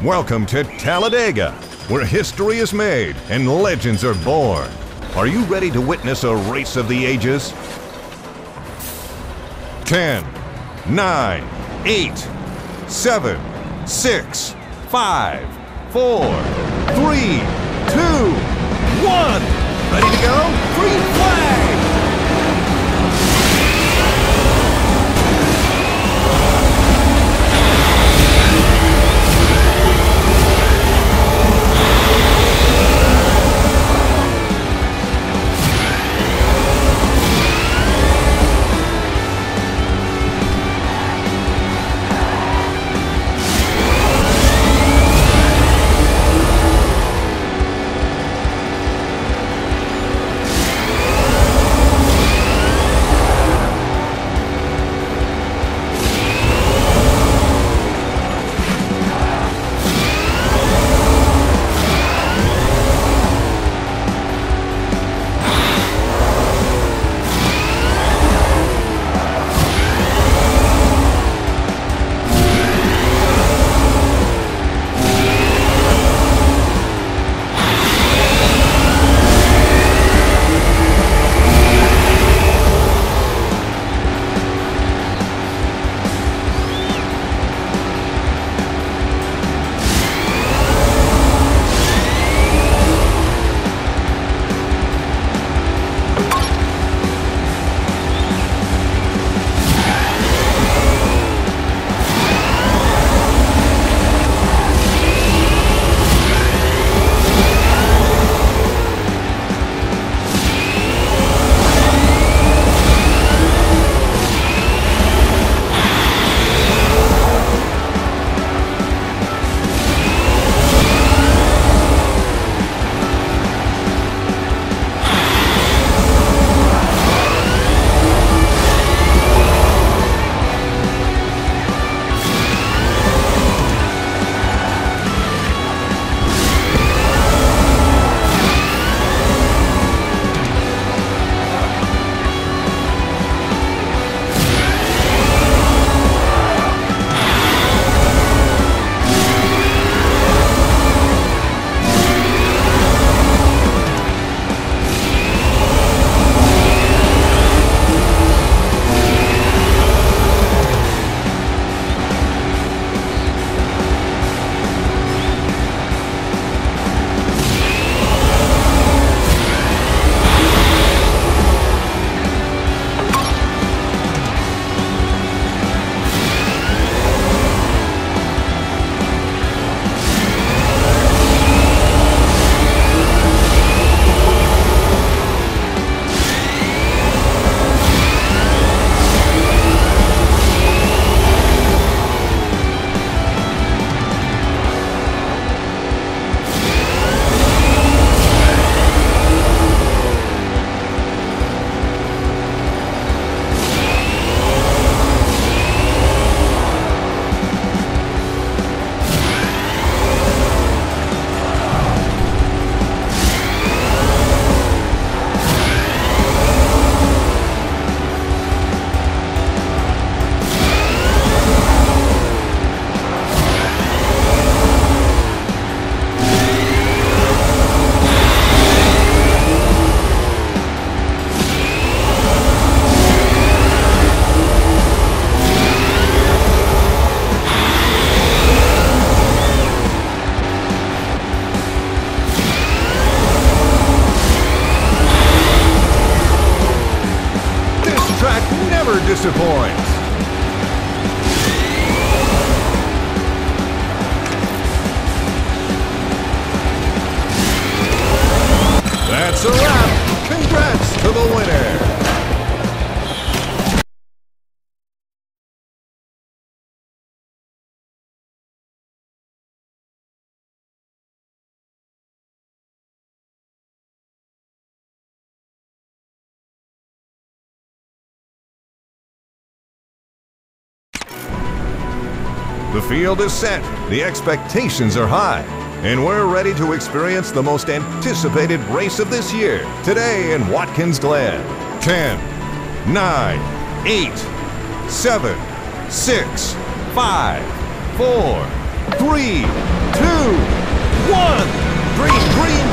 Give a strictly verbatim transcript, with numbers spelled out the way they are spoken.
Welcome to Talladega, where history is made and legends are born. Are you ready to witness a race of the ages? Ten, nine, eight, seven, six, five, four, three, two, one. Ready to go? Green flag! Never disappoints. That's a wrap. Congrats to the winner. The field is set, the expectations are high, and we're ready to experience the most anticipated race of this year, today in Watkins Glen. ten, nine, eight, seven, six, five, four, Three, two, one. Green, green,